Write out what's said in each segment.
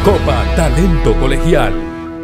Copa Talento Colegial.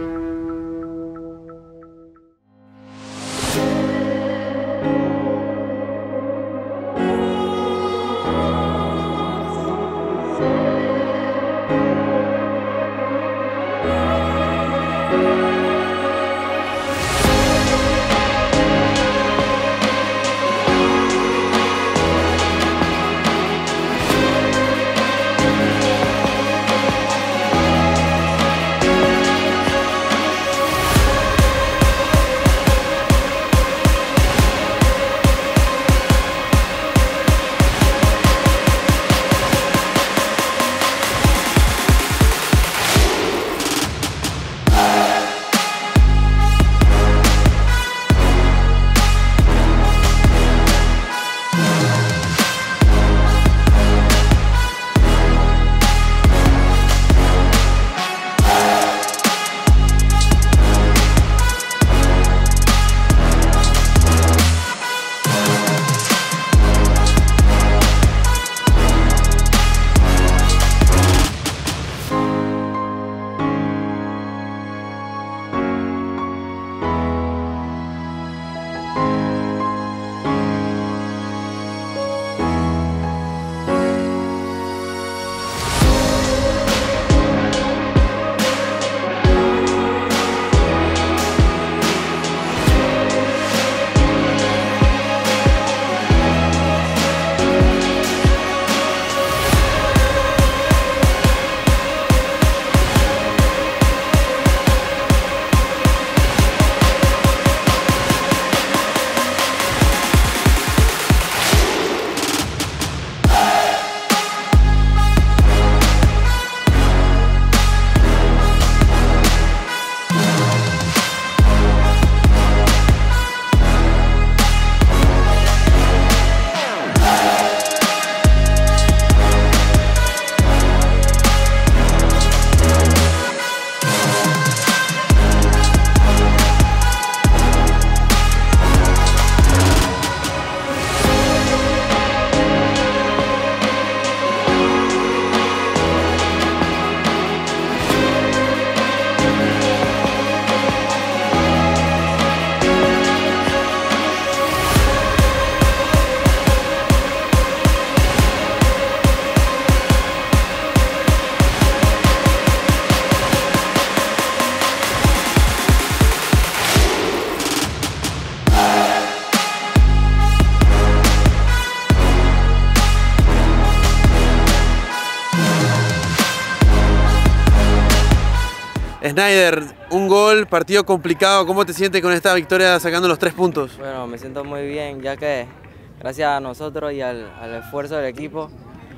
Snyder, un gol, partido complicado. ¿Cómo te sientes con esta victoria sacando los 3 puntos? Bueno, me siento muy bien, ya que gracias a nosotros y al esfuerzo del equipo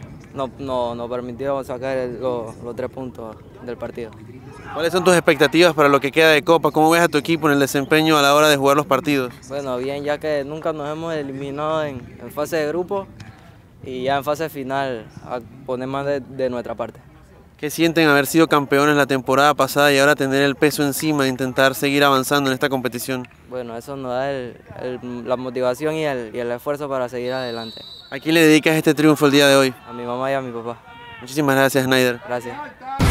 nos permitió sacar los 3 puntos del partido. ¿Cuáles son tus expectativas para lo que queda de Copa? ¿Cómo ves a tu equipo en el desempeño a la hora de jugar los partidos? Bueno, bien, ya que nunca nos hemos eliminado en fase de grupo y ya en fase final a poner más de nuestra parte. ¿Qué sienten haber sido campeones la temporada pasada y ahora tener el peso encima e intentar seguir avanzando en esta competición? Bueno, eso nos da la motivación y el esfuerzo para seguir adelante. ¿A quién le dedicas este triunfo el día de hoy? A mi mamá y a mi papá. Muchísimas gracias, Snyder. Gracias.